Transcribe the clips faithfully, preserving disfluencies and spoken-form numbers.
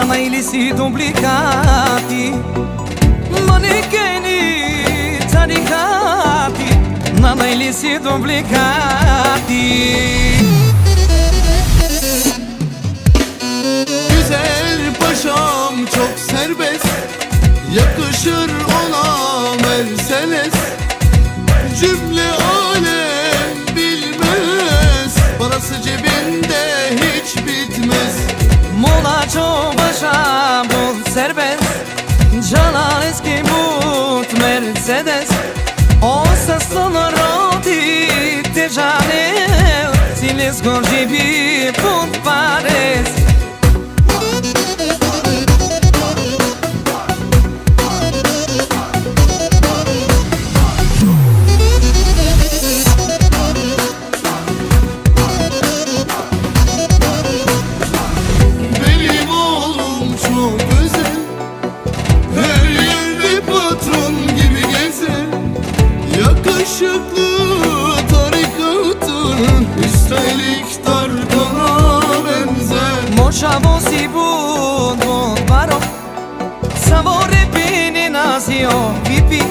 Nanayli duplicati, manekeni tarikati, nanayli duplicati. Güzel paşam çok serbest, yakışır ona Mercedes. Cümle alem bilmez, parası cebinde hiç bitmez. Mola çok paşa bu serbest, canan eski but Mercedes. O saslı roti te janel, siles gorgi bi punt pares. Yakışıklı tarikatın, üstelik Tarkan'a benzer. Mocha vosi bun bun paro, savore bene nasio pipi.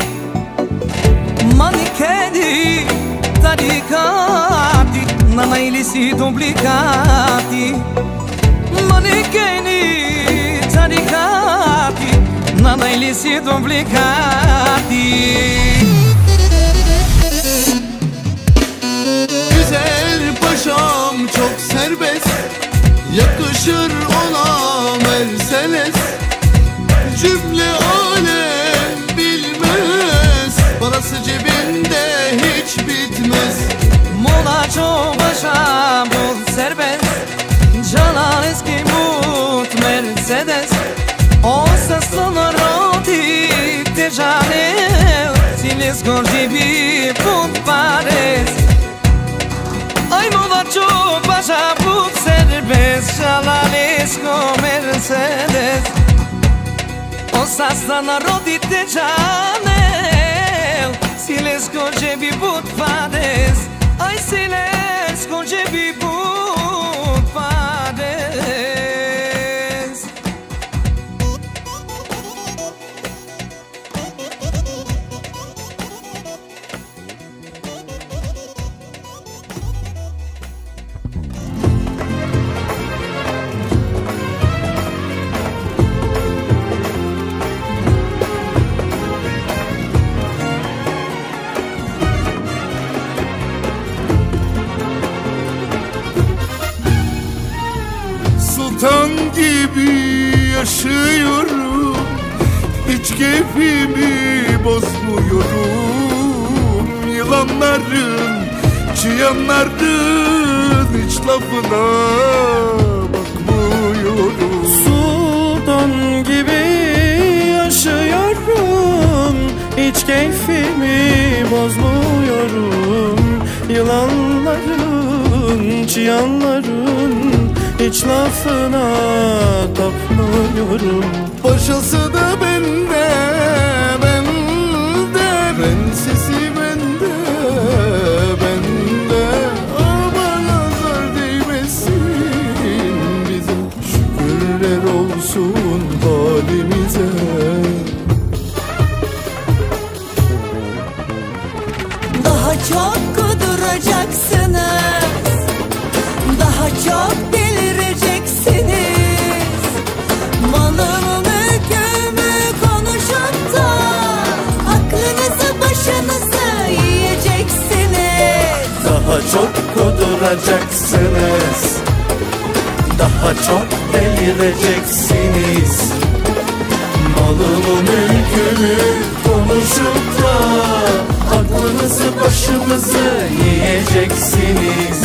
Manikedi tarikati, nanayli duplicati. Manikedi tarikati, nanayli duplicati. Güzel paşam çok serbest, yakışır ona Mercedes. Cümle alem bilmez, parası cebinde hiç bitmez. Mola çok paşa bu serbest, canan eski but Mercedes. O saslı roti te janel, siles gorgi bi punt pares. Ay mola çok paşa bu serbest, canan eski Mercedes. O saslı roti te janel, siles gorgi bi punt pares. Ay siles gorgi bi punt pares. Sultan gibi yaşıyorum, hiç keyfimi bozmuyorum. Yılanların, çıyanların hiç lafına bakmıyorum. Sultan gibi yaşıyorum, hiç keyfimi bozmuyorum. Yılanların, çıyanların hiç lafına tapmıyorum. Paşası da bende, bende, prensesi bende, bende. Ama nazar değmesin bize, şükürler olsun halimize. Daha çok kuduracaksınız, daha çok delireceksiniz. Malımı mülkümü konuşup da aklınızı başınıza yiyeceksiniz. Daha çok kuduracaksınız, daha çok delireceksiniz. Malımı mülkümü konuşup da aklınızı başımızı yiyeceksiniz.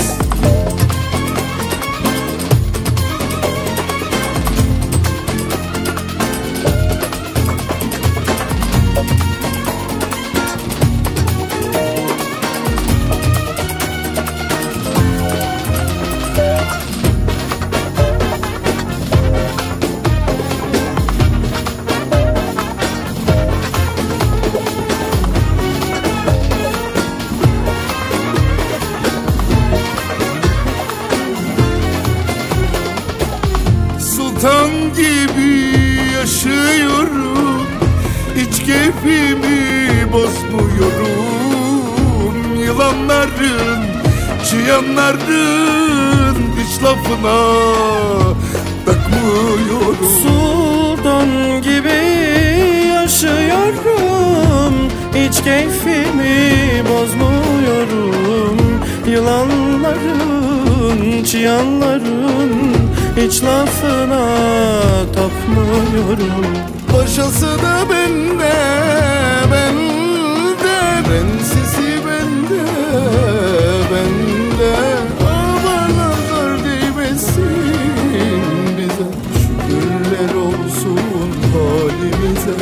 İnsan gibi yaşıyorum, hiç keyfimi bozmuyorum. Yılanların, çıyanların hiç lafına takmıyorum. Sultan gibi yaşıyorum, hiç keyfimi bozmuyorum. Yılanların, çıyanların hiç lafına tapmıyorum. Paşası da bende, bende, prensesi bende, bende. Ama nazar değmesin bize, şükürler olsun halimize.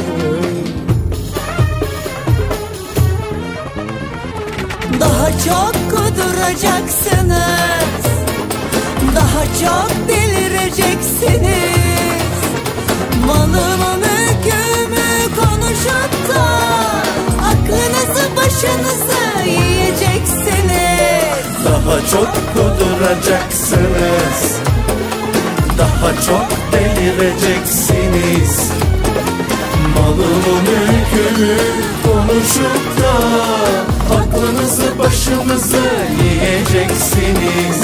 Daha çok kuduracaksınız, daha çok delireceksiniz. Malımı mülkümü konuşup da aklınızı başınızı yiyeceksiniz. Daha çok kuduracaksınız, daha çok delireceksiniz. Malımı mülkümü konuşup da aklınızı başınızı yiyeceksiniz.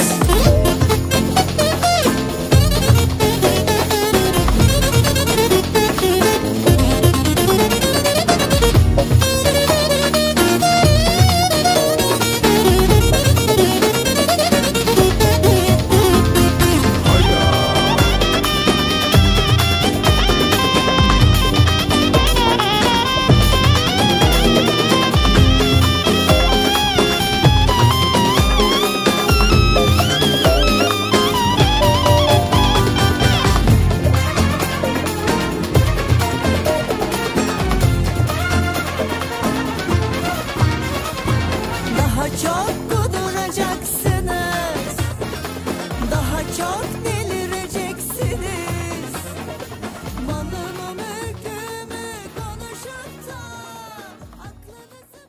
Daha çok kuduracaksınız, daha çok delireceksiniz. Malımı mülkümü konuşup da aklınızı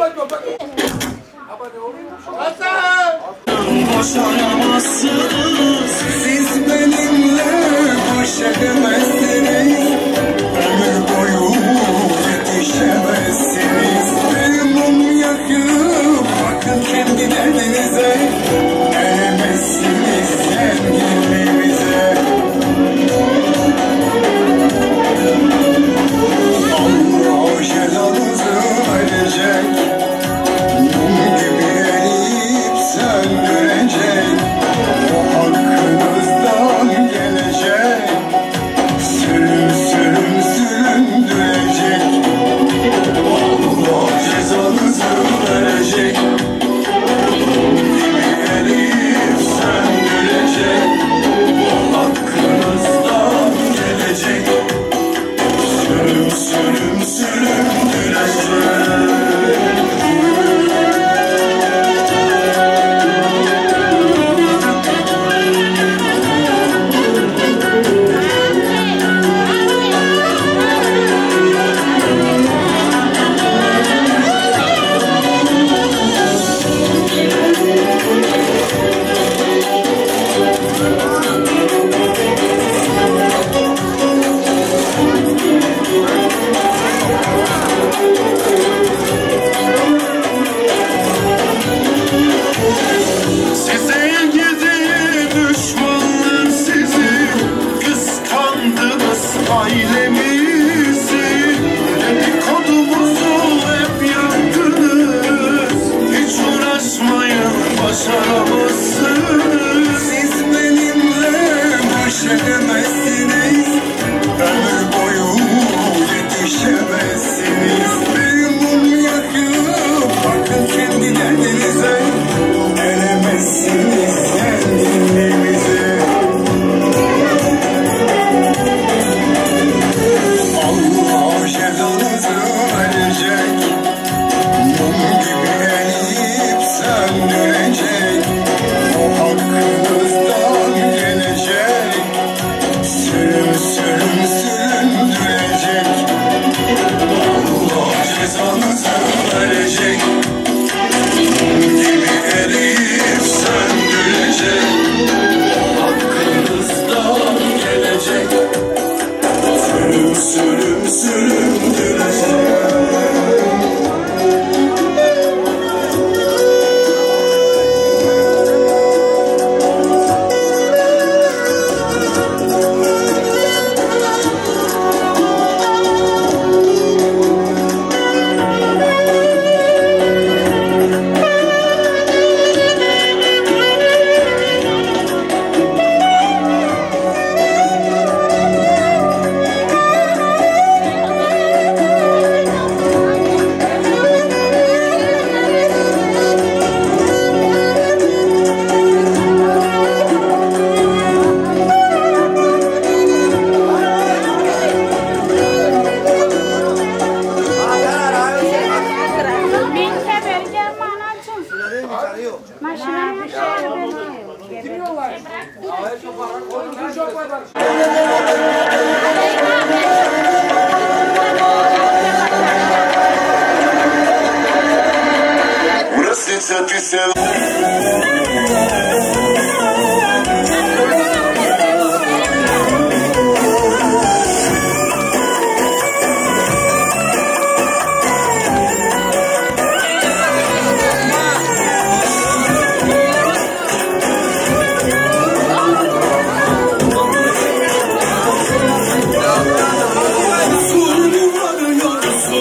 Başaramazsınız, siz benimle baş edemezsiniz. Ömür boyu yetişemezsiniz. Bir mum yakıp bakın kendi derdinize. Eremezsiniz zenginliğimize. Allah cezanızı verecek. Mum gibi eriyip söndürecek. O hakkınızdan gelecek. Sürüm sürüm süründürecek. Allah cezanızı verecek. Mum gibi eriyip söndürecek. O hakkınızdan gelecek. Sürüm sürüm süründürecek. Ailemizi, dedikodumuzu hep yaktınız. Hiç uğraşmayın, başaramazsınız. Siz benimle baş edemezsiniz. Ömür boyu yetişemezsiniz. Bir mum yakıp bakın kendi derdinize. Eremezsiniz zenginliğimize. Allah cezanızı verecek. Mum gibi eriyip söndürecek. O hakkınızdan gelecek. Sürüm sürüm süründürecek. Allah cezanızı verecek. Mum gibi eriyip söndürecek. O hakkınızdan gelecek. Sürüm sürüm süründürecek.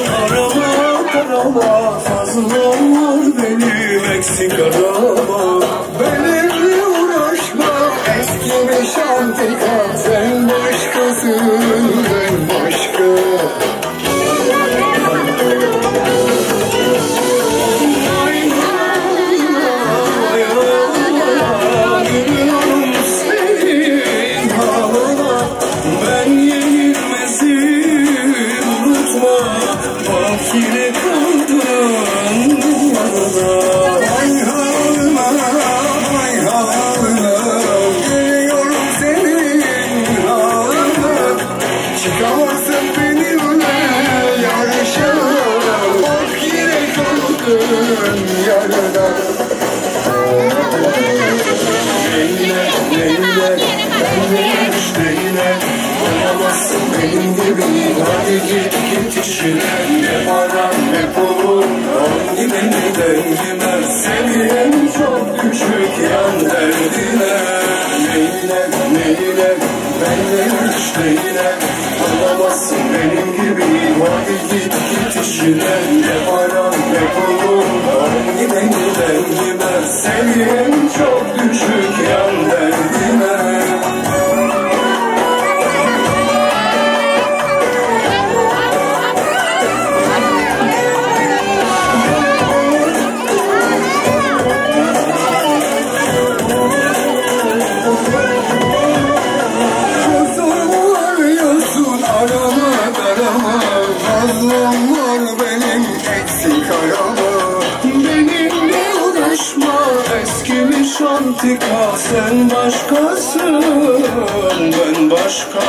Fazla var benim eksik arama. benle işte yine olamazsın benim gibi. Hadi git git işine, ne param ne pulum hangi beni dengime. Seviyem çok küçük yan derdine. Neyle neyle benle işte yine olamazsın benim gibi. Hadi git git işine, ne param ne pulum hangi beni dengime. Seviyem çok düşük yan derdine. Fazlam var benim eksik arama. Benimle uğraşma eskimiş antika. Sen başkasın ben başka.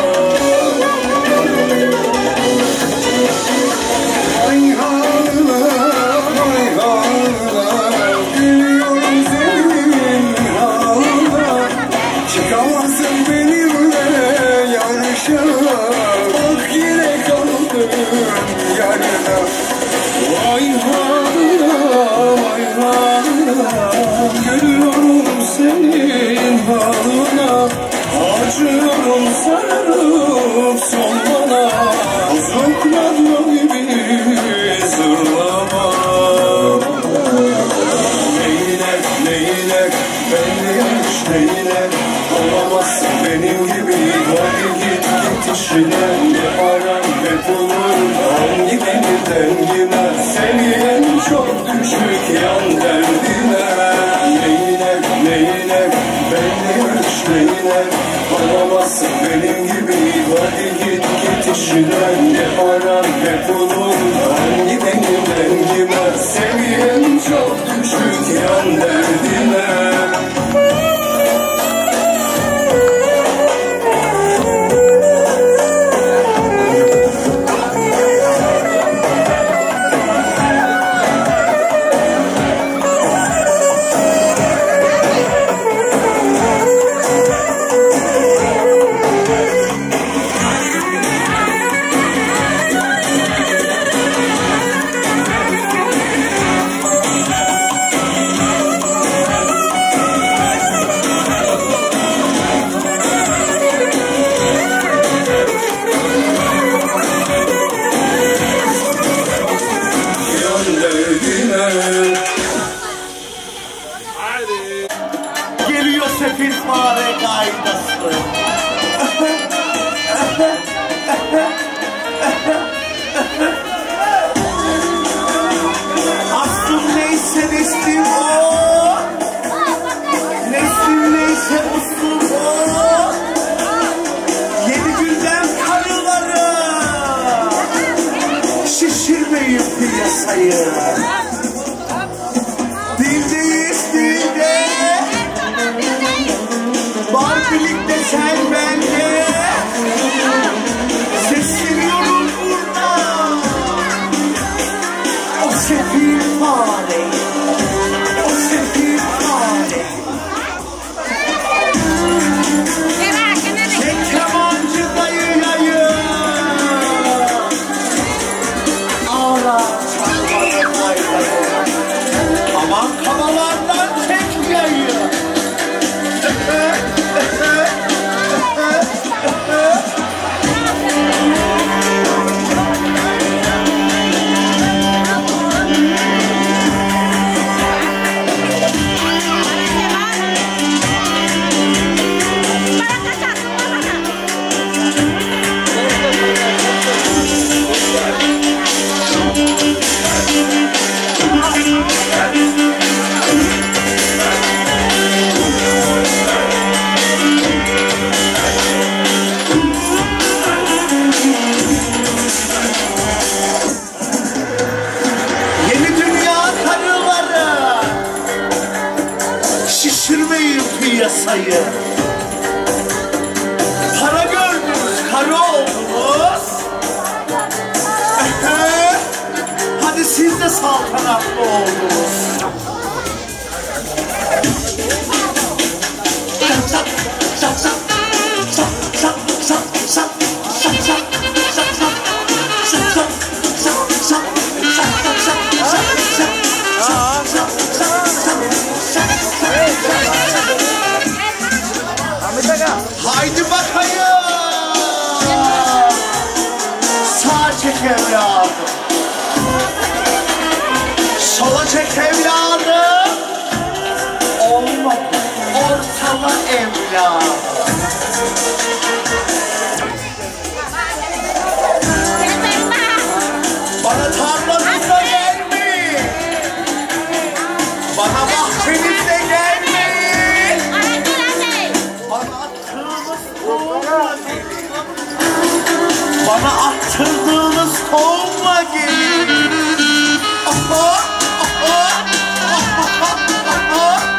Ay haline ay haline gülüyorum senin haline. Çıkamazsın benimle yarışa. Bak yine kaldım yarına. Vay haline vay haline gülüyorum senin haline. Acıyorum sararıp solmana. Uzaklarla gibi zırlama. Neyle neyle benle işte yine olamazsın benim gibi. Hadi git git işine, ne param ne pulum hangi beni dengime. Seviyem çok düşük yan derdine. Neyle neyle benle işte yine olamazsın benim gibi. Hadi git git işine, ne param ne pulum hangi beni dengime. Seviyem çok düşük yan derdine. Geliyor sefil fare kaidası. Aslım neyse neslim o. Neslim neyse uslum o. Yedi günden karıları. Şişirmeyin piyasayı. Dildeyiz dilde. Var birlikte sen bende. Sesleniyorum burada. O sefil fare. O sefil fare. Çek kemancı dayıyayı. Ağla çalmadı dayıyayı. Aman kamalardan çek yayı. Piyasayı. Para gördünüz, karı oldunuz. Hadi siz de saltanatlı oldunuz. Çak çak çak çak. Haydi bakayım. Sağ çek evladım. Sola çek evladım. Olmadı. Ortala evladım. Bana tarlanızda gelmeyin. Bana bahçenizde gelmeyin. Bana attığınız tohumla gelin. Bana attırdığınız tohumla gelin. Aha, aha, aha, aha, aha.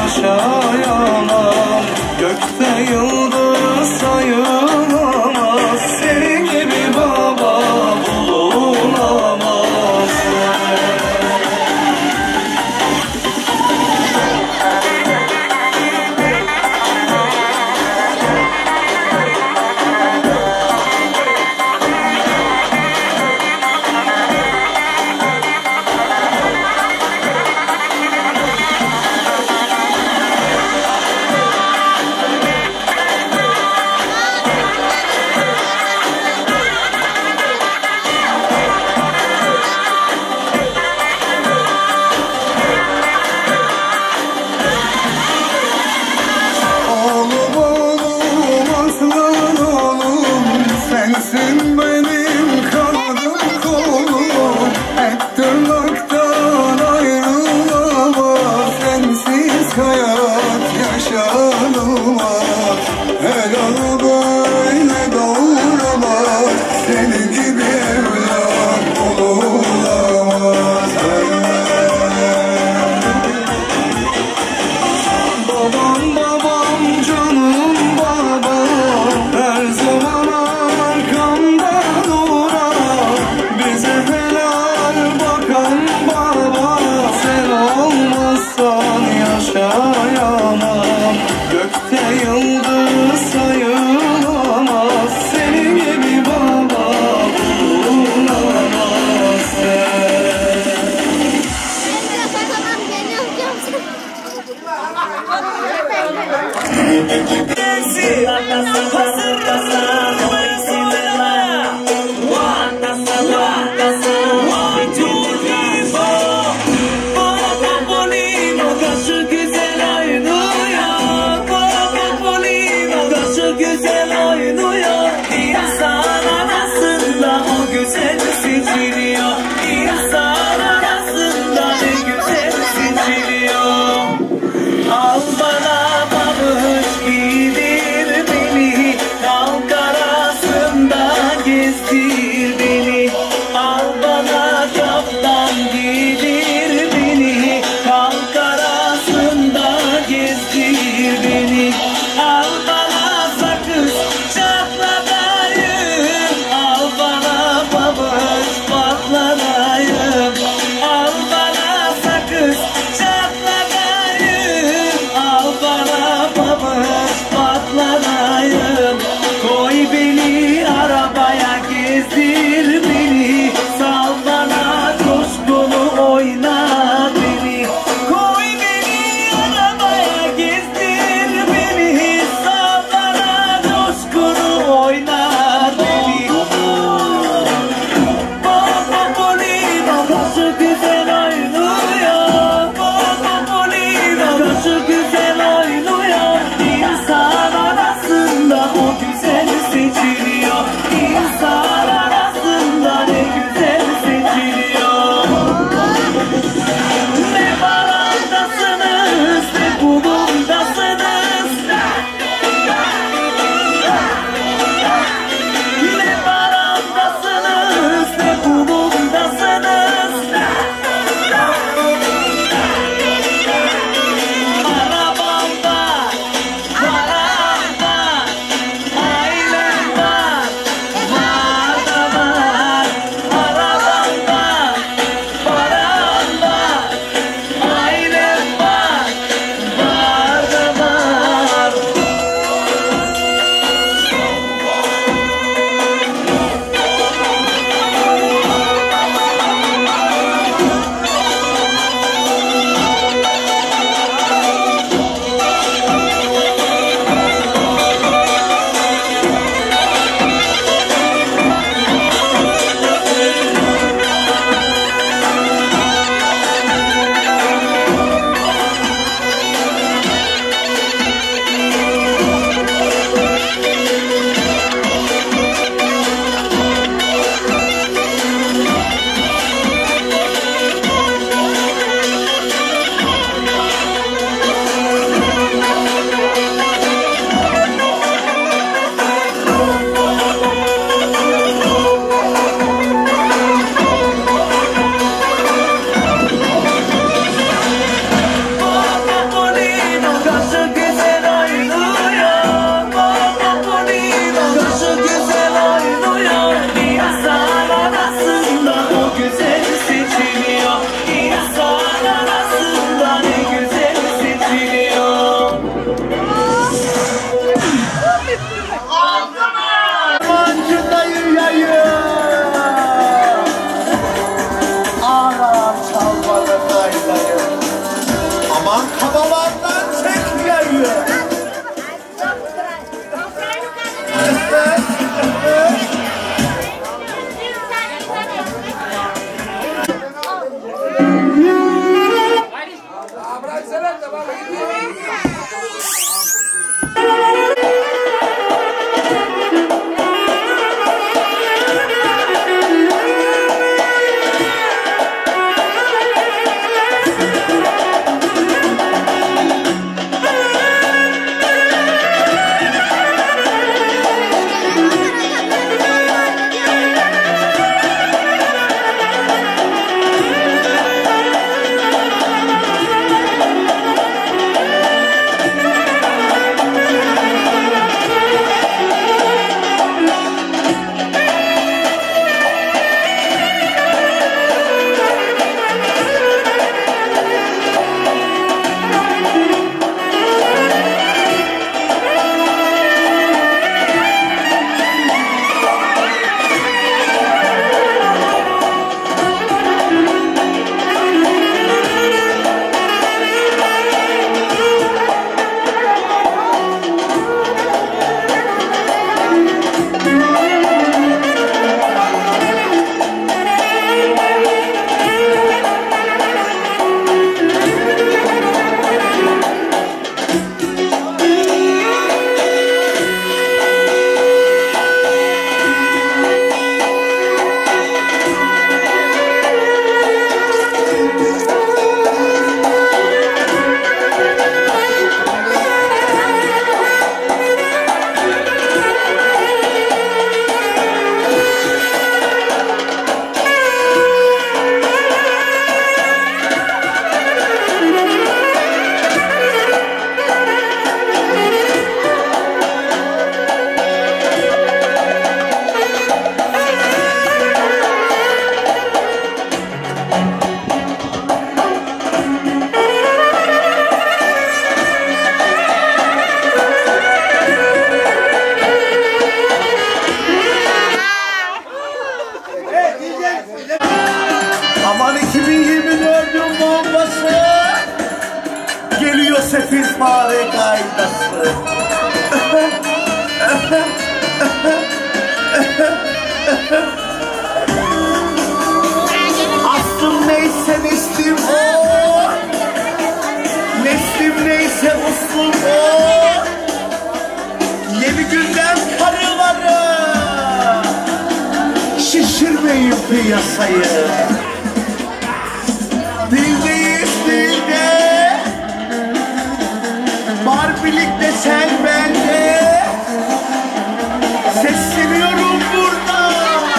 yaşayamam. Gökte yıldız sayılamaz, senin gibi baba bulunamaz. Koy beni arabaya gezdir beni, sal oldu mu? Yeni günden karıları şişirmeyin piyasayı. Dildeyiz dilde, Barbilik de sen bende. Sesleniyorum burada,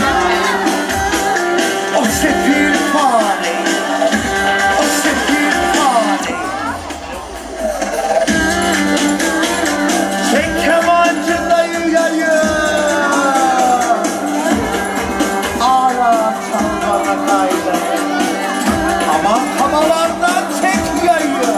o sefil fare, o sefil fare. Çek kemancı dayıyayı, ara çalgana kaydı. Aman havalardan çek yayı.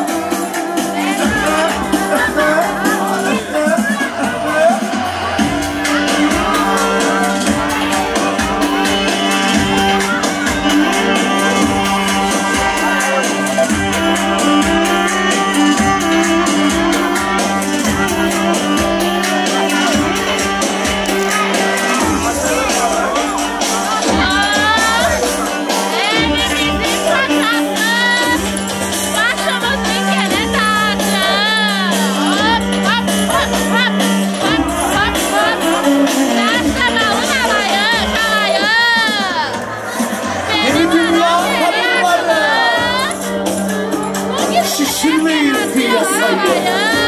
Şişirmeyin piyasayı.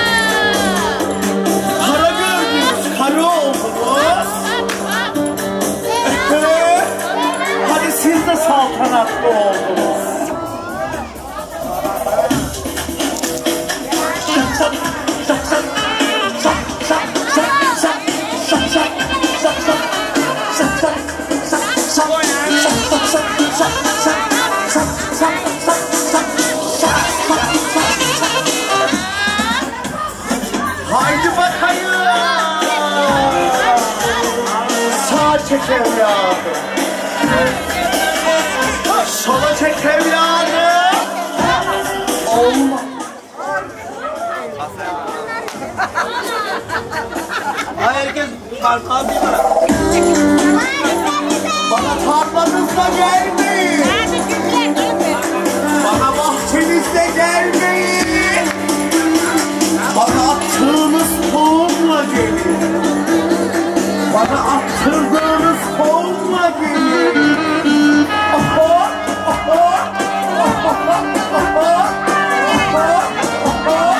Para gördünüz, karı oldunuz. Hadi siz de saltanatlı oldunuz. Haydi bakayım. Sağa çek evladım, sola çek evladım. Olma. Herkes parmağı bir bana. Bana tarlanızda gelmeyin. Bana bahçenizde gelmeyin. Bana attığınız tohumla gelin. Bana attırdığınız tohumla gelin. Oho, oho, oho, oho, oho, oho.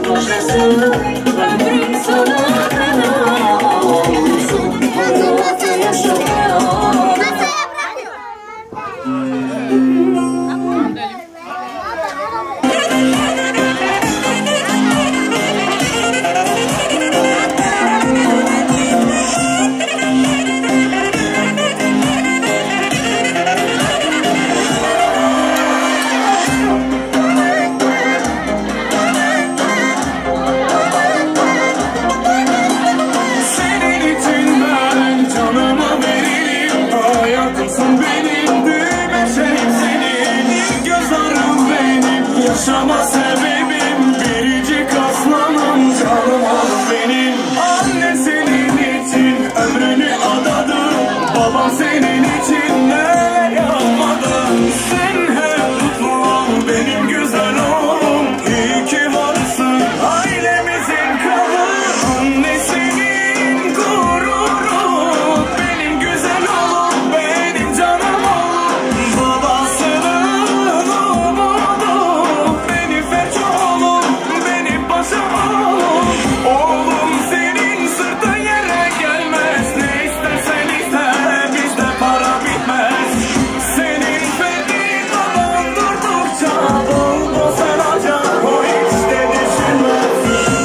kocası, ömrüm sana feda olsun. Hayatı yaşamaya yaşama sebebim, biricik aslanım, canım oğlum benim. Anne senin için ömrünü adadı, babam senin için neler yapmadı. Sen hep mutlu ol benim güzel oğlum, iyi ki varsın ailemizin kralı. Anne senin gururun, benim güzel oğlum, benim canım oğlum. Babasının umudu, oğlum senin sırtın yere gelmez. Ne istersen iste, bizde para bitmez. Senin fedin baban durdukça bol bol saracak, o hiç de düşünmez.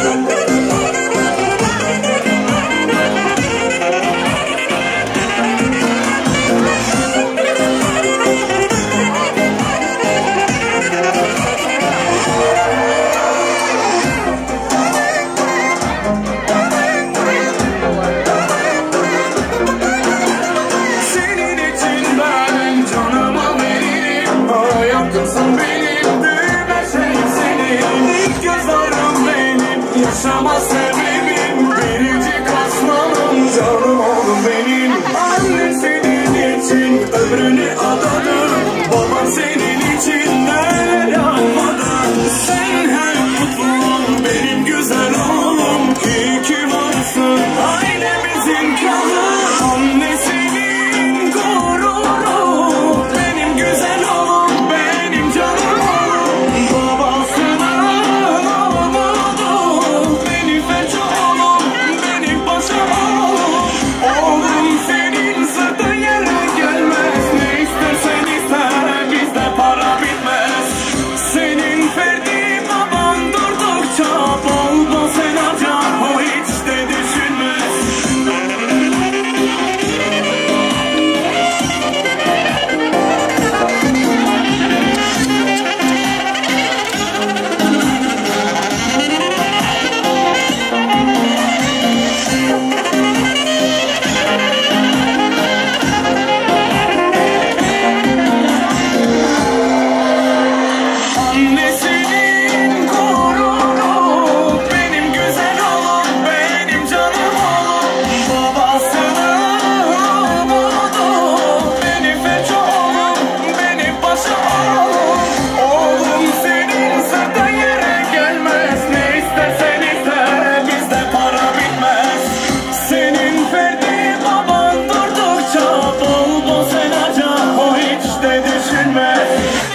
Hayatımsın benim, düğme şeyim senin. İlk göz ağrım benim, yaşama sebebim, biricik aslanım, canım oğlum benim. Anne senin için ömrünü adadı, babam senin için neler yapmadı. Sen hep mutlu ol benim güzel oğlum, iyi ki varsın ailemizin kralı. Anne senin gururun, benim güzel oğlum, benim canım oğlum. Babasının umudu, benim feç oğlum, benim paşa oğlum. Oğlum senin sırtın yere gelmez. Ne istersen iste, bizde para bitmez. Senin ferdi baban durdukça bol bol sen harca, o hiç de düşünmez. Anne senin gururun, benim güzel oğlum, benim canım oğlum. Babasının umudu, benim feç oğlum, benim paşa oğlum. Oğlum senin sırtın yere gelmez. Ne istersen iste, bizde para bitmez. Senin ferdi baban durdukça bol bol sen harca, o hiç de düşünmez.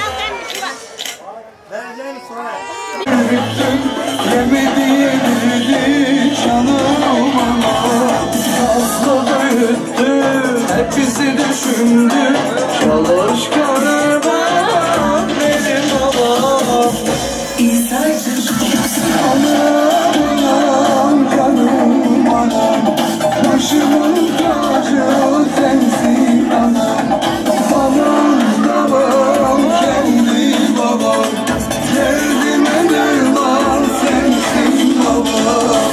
Yemedi yedirdi canım bana, fazla büyüttü, hep bizi düşündü. Çalışkanı bana, benim babam. Anam, canım anam, başımın tacı sensin anam. Babam babam, kendi babam, derdime derman sensin babam.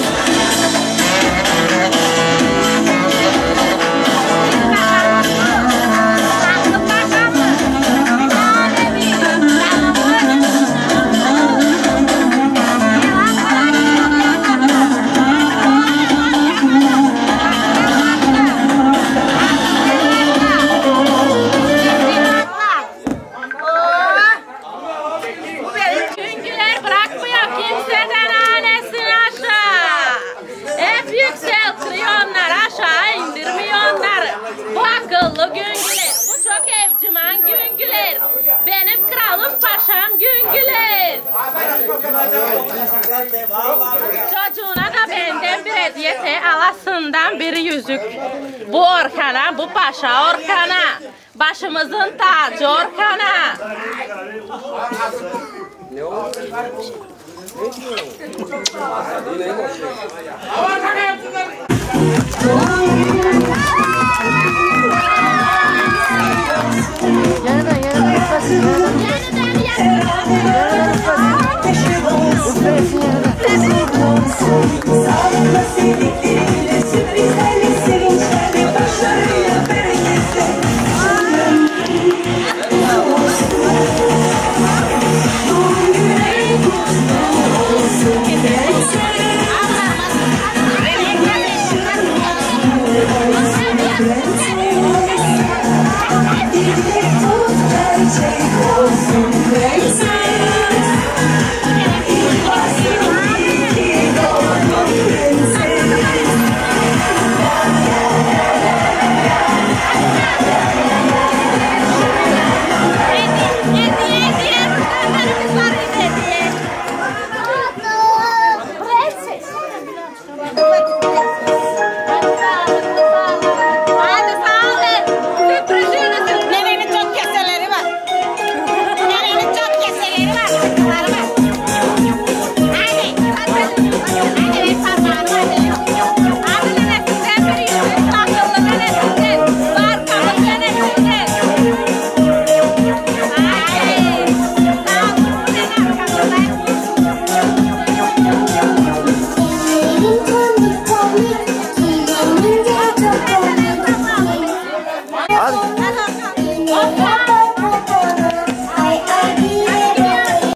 Çocuğuna da benden bir hediyesi, alasından bir yüzük. Bu Orkan'a, bu paşa Orkan'a. Başımızın tacı Orkan'a. Ne oldu? Ne diyor? Yine mi olsun? Yeniden yeniden ıflasın. Yeniden yeniden. Yeniden ıflasın.